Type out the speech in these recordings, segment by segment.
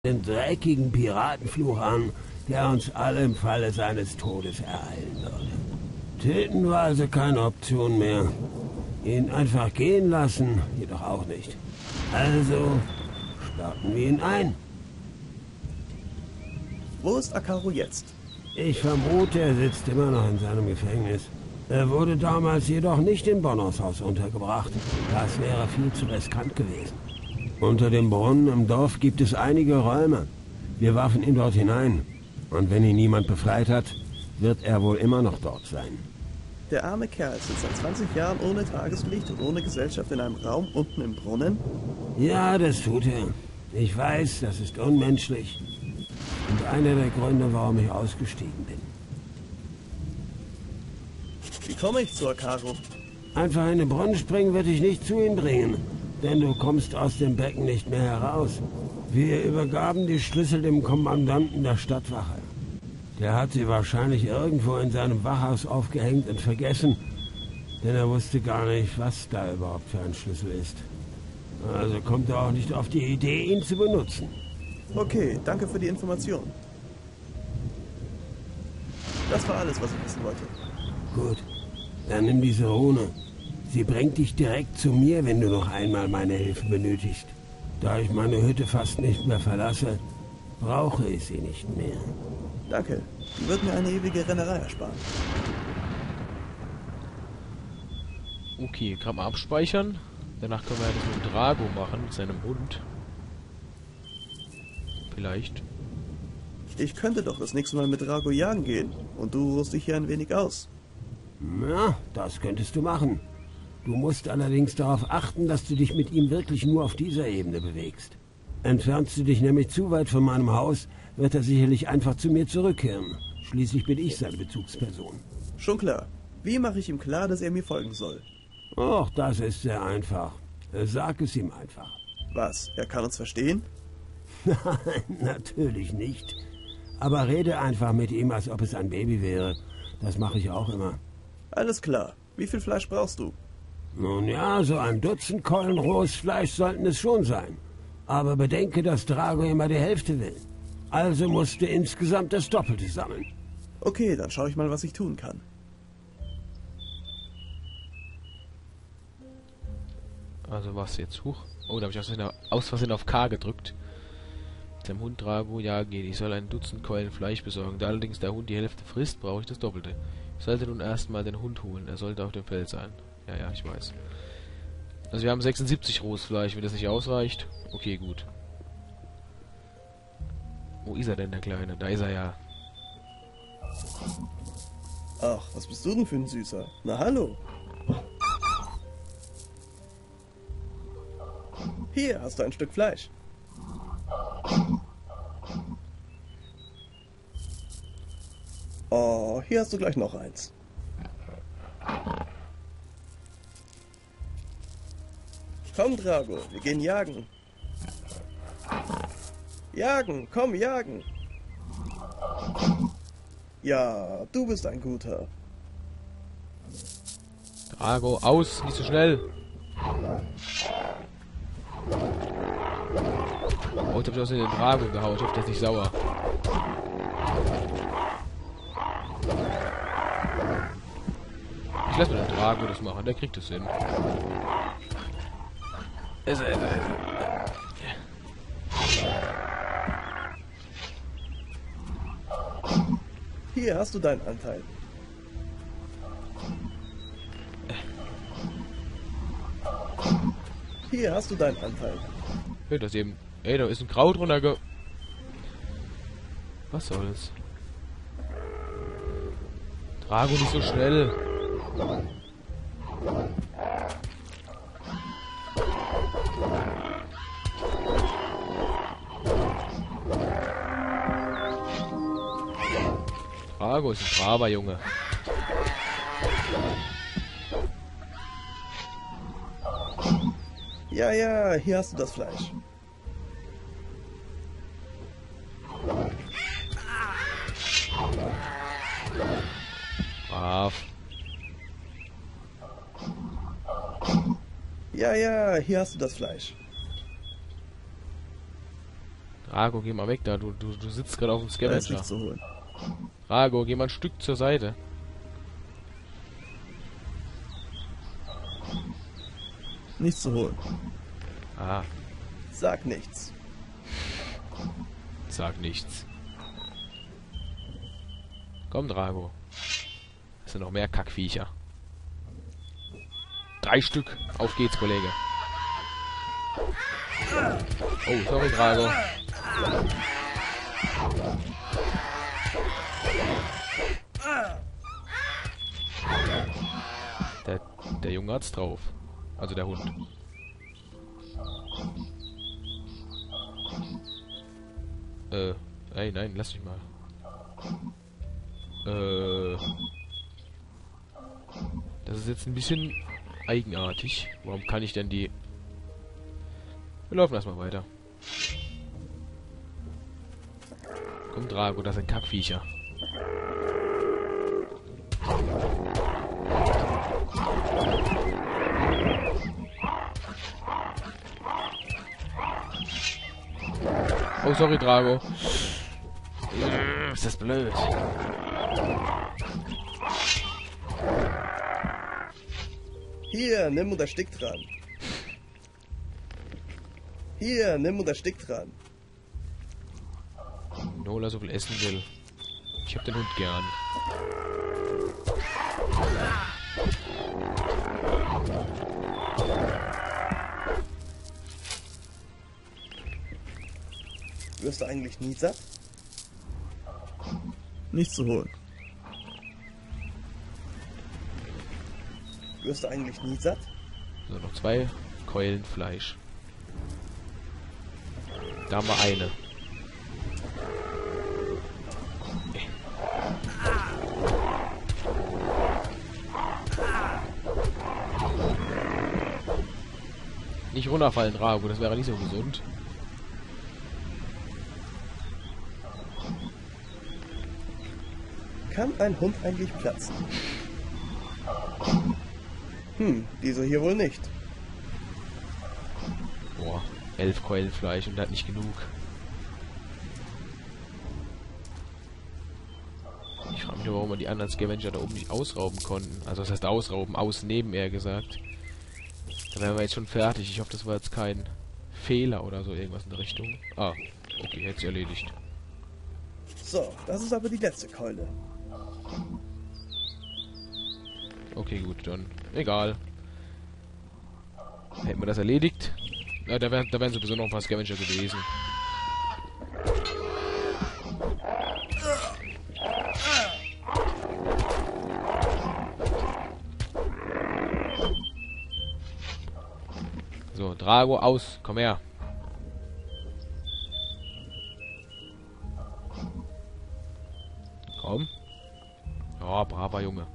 den dreckigen Piratenfluch an, der uns alle im Falle seines Todes ereilen würde. Töten war also keine Option mehr. Ihn einfach gehen lassen, jedoch auch nicht. Also sperrten wir ihn ein. Wo ist Akaru jetzt? Ich vermute, er sitzt immer noch in seinem Gefängnis. Er wurde damals jedoch nicht in Bonnos Haus untergebracht. Das wäre viel zu riskant gewesen. Unter dem Brunnen im Dorf gibt es einige Räume. Wir warfen ihn dort hinein. Und wenn ihn niemand befreit hat, wird er wohl immer noch dort sein. Der arme Kerl sitzt seit 20 Jahren ohne Tageslicht und ohne Gesellschaft in einem Raum unten im Brunnen? Ja, das tut er. Ich weiß, das ist unmenschlich. Und einer der Gründe, warum ich ausgestiegen bin. Wie komme ich zu Akaru? Einfach in den Brunnen springen wird dich nicht zu ihm bringen, denn du kommst aus dem Becken nicht mehr heraus. Wir übergaben die Schlüssel dem Kommandanten der Stadtwache. Der hat sie wahrscheinlich irgendwo in seinem Wachhaus aufgehängt und vergessen, denn er wusste gar nicht, was da überhaupt für ein Schlüssel ist. Also kommt er auch nicht auf die Idee, ihn zu benutzen. Okay, danke für die Information. Das war alles, was ich wissen wollte. Gut, dann nimm diese Rune. Sie bringt dich direkt zu mir, wenn du noch einmal meine Hilfe benötigst. Da ich meine Hütte fast nicht mehr verlasse, brauche ich sie nicht mehr. Danke. Die wird mir eine ewige Rennerei ersparen. Okay, kann man abspeichern. Danach können wir das mit Drago machen, mit seinem Hund. Vielleicht. Ich könnte doch das nächste Mal mit Drago jagen gehen. Und du ruhst dich hier ein wenig aus. Na, das könntest du machen. Du musst allerdings darauf achten, dass du dich mit ihm wirklich nur auf dieser Ebene bewegst. Entfernst du dich nämlich zu weit von meinem Haus, wird er sicherlich einfach zu mir zurückkehren. Schließlich bin ich seine Bezugsperson. Schon klar. Wie mache ich ihm klar, dass er mir folgen soll? Och, das ist sehr einfach. Sag es ihm einfach. Was? Er kann uns verstehen? Nein, natürlich nicht. Aber rede einfach mit ihm, als ob es ein Baby wäre. Das mache ich auch immer. Alles klar. Wie viel Fleisch brauchst du? Nun ja, so ein Dutzend Keulen rohes Fleisch sollten es schon sein. Aber bedenke, dass Drago immer die Hälfte will. Also musst du insgesamt das Doppelte sammeln. Okay, dann schaue ich mal, was ich tun kann. Also was jetzt? Huch. Oh, da habe ich aus Versehen auf K gedrückt. Dem Hund Drago jagen gehen. Ich soll ein Dutzend Keulen Fleisch besorgen. Da allerdings der Hund die Hälfte frisst, brauche ich das Doppelte. Ich sollte nun erstmal den Hund holen. Er sollte auf dem Feld sein. Ja, ich weiß. Also wir haben 76 rohes Fleisch. Wenn das nicht ausreicht, okay, gut. Wo ist er denn, der Kleine? Da ist er ja. Ach, was bist du denn für ein Süßer? Na hallo. Hier hast du ein Stück Fleisch. Oh, hier hast du gleich noch eins. Komm, Drago, wir gehen jagen. Jagen, komm, jagen. Ja, du bist ein Guter. Drago, aus, nicht so schnell. Oh, ich hab aus in den Drago gehauen. Ich hoffe, der ist nicht sauer. Ich lasse mir den Drago das machen, der kriegt es hin. Hier hast du deinen Anteil. Hier hast du deinen Anteil. Hey, das eben. Ey, da ist ein Kraut runterge... Was soll's? Drago, nicht so schnell. Drago ist ein braver Junge. Ja, hier hast du das Fleisch. Brav. Ja, hier hast du das Fleisch. Drago, geh mal weg da. Du sitzt gerade auf dem Da ist Scavenger. nichts zu holen. Drago, geh mal ein Stück zur Seite. Nichts zu holen. Ah, Sag nichts. sag nichts. Komm, Drago. Es sind noch mehr Kackviecher. 3 Stück. Auf geht's, Kollege. Oh, sorry, Drago. Der Junge hat's drauf. Also der Hund. Nein, lass mich mal. Das ist jetzt ein bisschen eigenartig. Warum kann ich denn die... Wir laufen erstmal weiter. Komm, Drago, das sind Kackviecher. Oh, sorry, Drago. Ist das blöd. Hier, nimm und erstick dran. Hier, nimm und erstick dran. Nola so viel essen will. Ich hab den Hund gern. Wirst du eigentlich nie satt? Nichts zu holen. Wirst du eigentlich nie satt? So, noch 2 Keulen Fleisch. Da haben wir eine. Nicht runterfallen, Drago, das wäre nicht so gesund. Kann ein Hund eigentlich platzen? Dieser hier wohl nicht. Boah, 11 Keulen Fleisch und hat nicht genug. Ich frage mich nur, warum wir die anderen Scavenger da oben nicht ausrauben konnten. Also das heißt ausrauben, ausnehmen eher gesagt. Da wären wir jetzt schon fertig. Ich hoffe, das war jetzt kein Fehler oder so, irgendwas in der Richtung. Ah, okay, jetzt erledigt. So, das ist aber die letzte Keule. Okay, gut, dann egal. Hätten wir das erledigt? Ja, da wären sowieso noch ein paar Scavenger gewesen. So, Drago aus, komm her. Komm. Ja, braver Junge.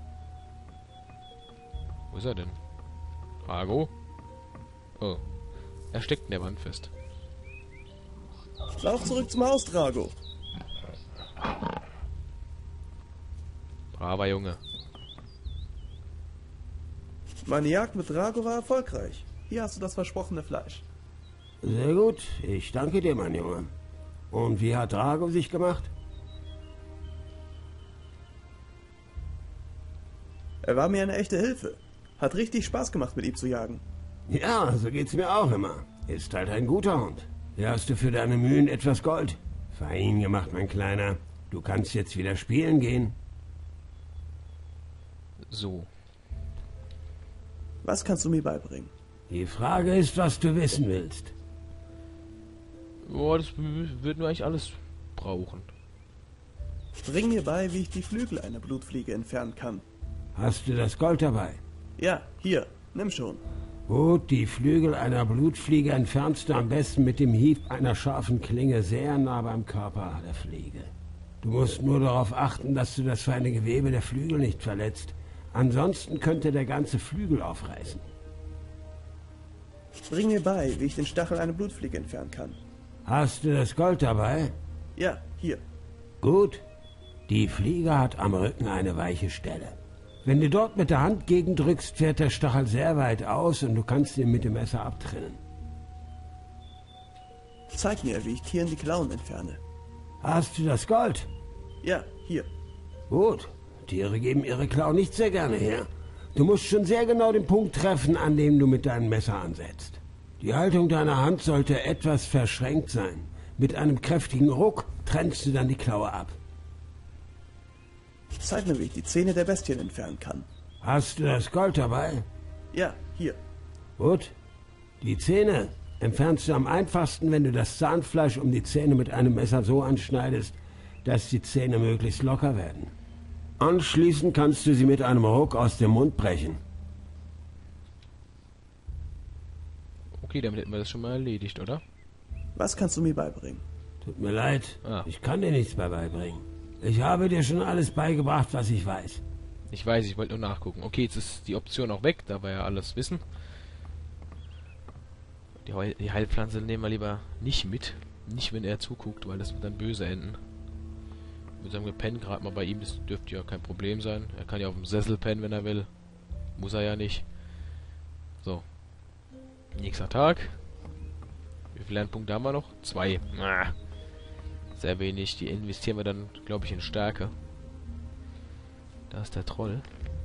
Wo ist er denn? Drago? Oh. Er steckt in der Wand fest. Lauf zurück zum Haus, Drago. Braver Junge. Meine Jagd mit Drago war erfolgreich. Hier hast du das versprochene Fleisch. Sehr gut, ich danke dir, mein Junge. Und wie hat Drago sich gemacht? Er war mir eine echte Hilfe. Hat richtig Spaß gemacht, mit ihm zu jagen. Ja, so geht's mir auch immer. Ist halt ein guter Hund. Hier hast du für deine Mühen etwas Gold. Fein gemacht, mein Kleiner. Du kannst jetzt wieder spielen gehen. So. Was kannst du mir beibringen? Die Frage ist, was du wissen willst. Boah, das wird nur eigentlich alles brauchen. Bring mir bei, wie ich die Flügel einer Blutfliege entfernen kann. Hast du das Gold dabei? Ja, hier, nimm schon. Gut, die Flügel einer Blutfliege entfernst du am besten mit dem Hieb einer scharfen Klinge sehr nah beim Körper der Fliege. Du musst nur darauf achten, dass du das feine Gewebe der Flügel nicht verletzt. Ansonsten könnte der ganze Flügel aufreißen. Bring mir bei, wie ich den Stachel einer Blutfliege entfernen kann. Hast du das Gold dabei? Ja, hier. Gut. Die Fliege hat am Rücken eine weiche Stelle. Wenn du dort mit der Hand gegendrückst, fährt der Stachel sehr weit aus und du kannst ihn mit dem Messer abtrennen. Zeig mir, wie ich Tieren die Klauen entferne. Hast du das Gold? Ja, hier. Gut. Tiere geben ihre Klauen nicht sehr gerne her. Du musst schon sehr genau den Punkt treffen, an dem du mit deinem Messer ansetzt. Die Haltung deiner Hand sollte etwas verschränkt sein. Mit einem kräftigen Ruck trennst du dann die Klaue ab. Zeig mir, wie ich die Zähne der Bestien entfernen kann. Hast du das Gold dabei? Ja, hier. Gut. Die Zähne entfernst du am einfachsten, wenn du das Zahnfleisch um die Zähne mit einem Messer so anschneidest, dass die Zähne möglichst locker werden. Anschließend kannst du sie mit einem Ruck aus dem Mund brechen. Okay, damit hätten wir das schon mal erledigt, oder? Was kannst du mir beibringen? Tut mir leid, Ah. ich kann dir nichts mehr beibringen. Ich habe dir schon alles beigebracht, was ich weiß. Ich weiß, ich wollte nur nachgucken. Okay, jetzt ist die Option auch weg, da wir ja alles wissen. Die Heilpflanze nehmen wir lieber nicht mit. Nicht, wenn er zuguckt, weil das wird dann böse enden. Ich würde sagen, wir pennen gerade mal bei ihm. Das dürfte ja kein Problem sein. Er kann ja auf dem Sessel pennen, wenn er will. Muss er ja nicht. So. Nächster Tag. Wie viele Lernpunkte haben wir noch? 2. Sehr wenig. Die investieren wir dann, glaube ich, in Stärke. Da ist der Troll.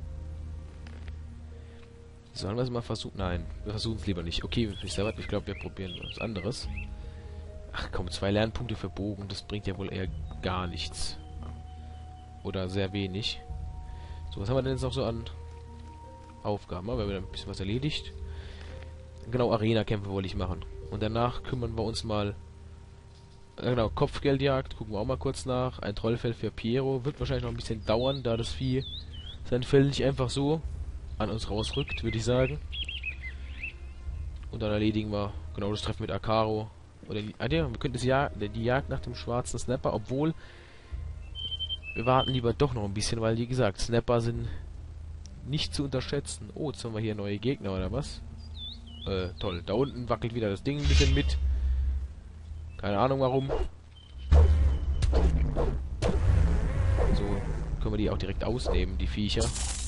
Sollen wir es mal versuchen? Nein, wir versuchen es lieber nicht. Okay, ich glaube, wir probieren was anderes. Ach komm, 2 Lernpunkte für Bogen, das bringt ja wohl eher gar nichts. Oder sehr wenig. So, was haben wir denn jetzt noch so an Aufgaben? Wir haben wieder ein bisschen was erledigt. Genau, Arena-Kämpfe wollte ich machen. Und danach kümmern wir uns mal... genau, Kopfgeldjagd, gucken wir auch mal kurz nach. Ein Trollfell für Piero. Wird wahrscheinlich noch ein bisschen dauern, da das Vieh sein Fell nicht einfach so an uns rausrückt, würde ich sagen. Und dann erledigen wir genau das Treffen mit Akaro. Oder wir könnten die Jagd nach dem schwarzen Snapper, obwohl wir warten lieber doch noch ein bisschen, weil wie gesagt, Snapper sind nicht zu unterschätzen. Oh, jetzt haben wir hier neue Gegner oder was? Toll. Da unten wackelt wieder das Ding ein bisschen mit. Keine Ahnung warum. So können wir die auch direkt ausnehmen, die Viecher.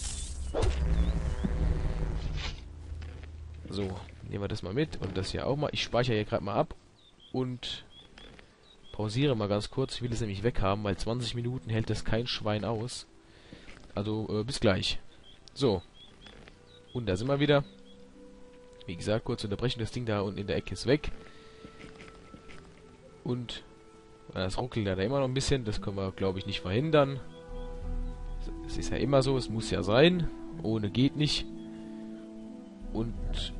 So, nehmen wir das mal mit und das hier auch mal. Ich speichere hier gerade mal ab und pausiere mal ganz kurz. Ich will es nämlich weghaben, weil 20 Minuten hält das kein Schwein aus. Also, bis gleich. So. Und da sind wir wieder. Wie gesagt, kurz unterbrechen. Das Ding da unten in der Ecke ist weg. Und das ruckelt da immer noch ein bisschen. Das können wir, glaube ich, nicht verhindern. Es ist ja immer so. Es muss ja sein. Ohne geht nicht. Und...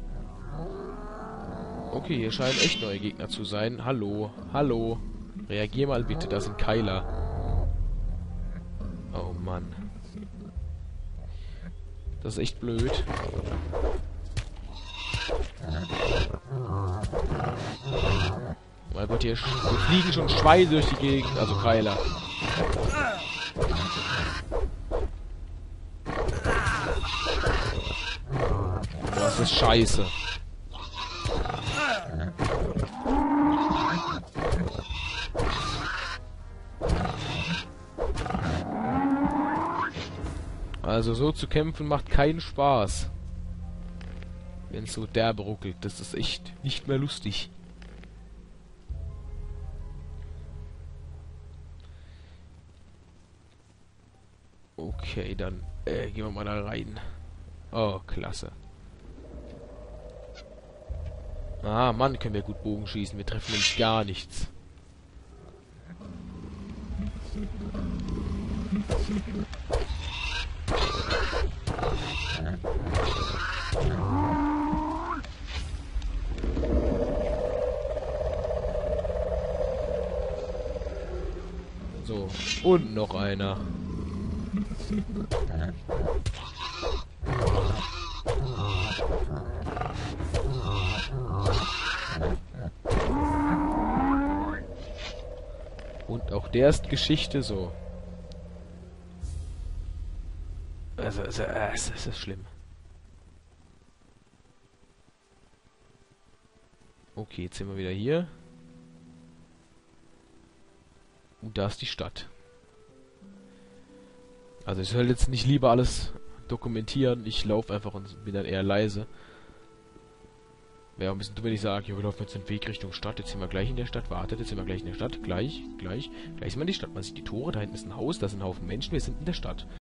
okay, hier scheinen echt neue Gegner zu sein. Hallo, hallo. Reagier mal bitte, das sind Keiler. Oh Mann. Das ist echt blöd. Mein Gott, hier fliegen schon Schweine durch die Gegend, also Keiler. Das ist scheiße. Also so zu kämpfen macht keinen Spaß. Wenn es so derbe ruckelt, das ist echt nicht mehr lustig. Okay, dann gehen wir mal da rein. Oh, klasse. Ah, Mann, können wir gut Bogen schießen. Wir treffen nämlich gar nichts. So, und noch einer. Und auch der ist Geschichte so. Also, es ist schlimm. Okay, jetzt sind wir wieder hier. Und da ist die Stadt. Also ich soll jetzt nicht lieber alles dokumentieren. Ich laufe einfach und bin dann eher leise. Wäre auch ein bisschen dumm, wenn ich sage, ja, wir laufen jetzt den Weg Richtung Stadt, jetzt sind wir gleich in der Stadt, wartet, jetzt sind wir gleich in der Stadt, gleich sind wir in die Stadt. Man sieht die Tore, da hinten ist ein Haus, da sind ein Haufen Menschen, wir sind in der Stadt.